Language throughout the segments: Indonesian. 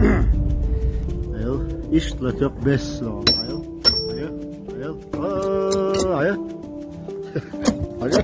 Ayo, işle çok beslo. Ayo, ayo, ayo, ayo, ayo.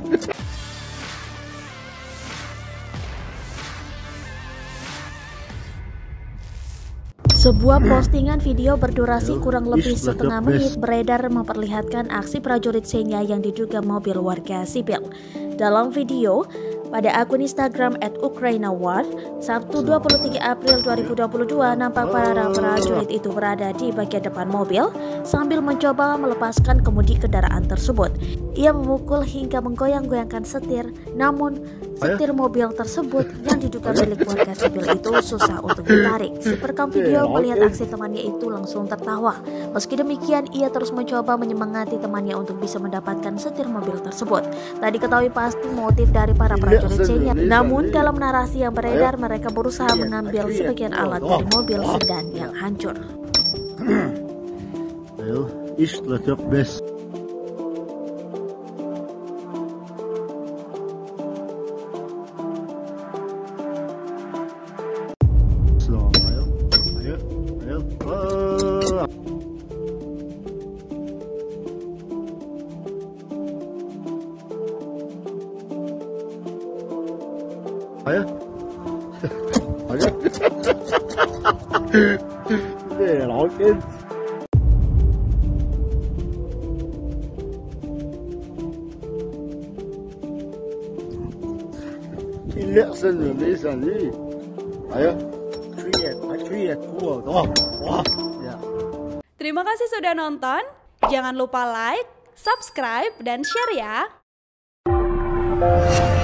Sebuah postingan video berdurasi kurang lebih setengah menit beredar memperlihatkan aksi prajurit Xenia yang diduga mobil warga sipil. Dalam video, pada akun Instagram @ukrainawar, Sabtu 23 April 2022 nampak para prajurit itu berada di bagian depan mobil sambil mencoba melepaskan kemudi kendaraan tersebut. Ia memukul hingga menggoyang-goyangkan setir, namun setir mobil tersebut yang diduga milik warga sipil itu susah untuk ditarik. Si perekam video melihat aksi temannya itu langsung tertawa. Meski demikian, ia terus mencoba menyemangati temannya untuk bisa mendapatkan setir mobil tersebut. Tak diketahui pasti motif dari para prajurit Xenia. Namun dalam narasi yang beredar, mereka berusaha mengambil sebagian alat dari mobil sedan yang hancur. Ayo, işle çok bes. Ayo, ayo, det är laget. Sen ni sen ni, ayo, cuy, wah, ya. Terima kasih sudah nonton. Jangan lupa like, subscribe, dan share ya.